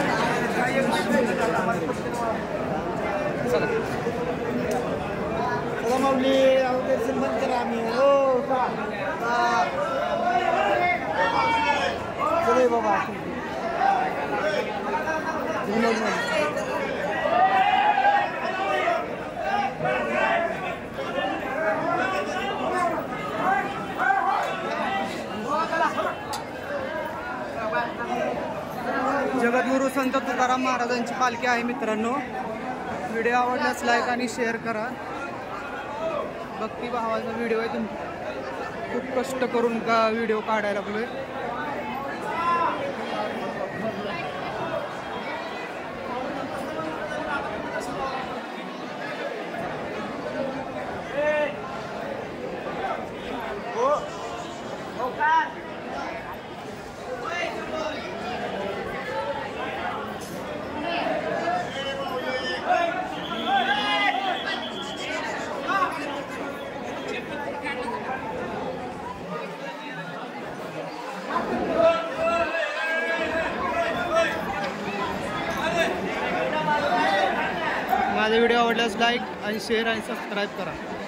चला माऊली दर्शन बंद करा आम्ही हो चले बाबा जगद्गुरु संत तुकाराम महाराजांची पालखी आहे मित्रांनो. व्हिडिओ आवडल्यास लाईक आणि शेअर करा. भक्तिभावाचा व्हिडिओ आहे. खूप कष्ट करून का व्हिडिओ काढायला लागलोय. माझा व्हिडिओ आवडल्यास लाईक आणि शेअर आणि सबस्क्राईब करा.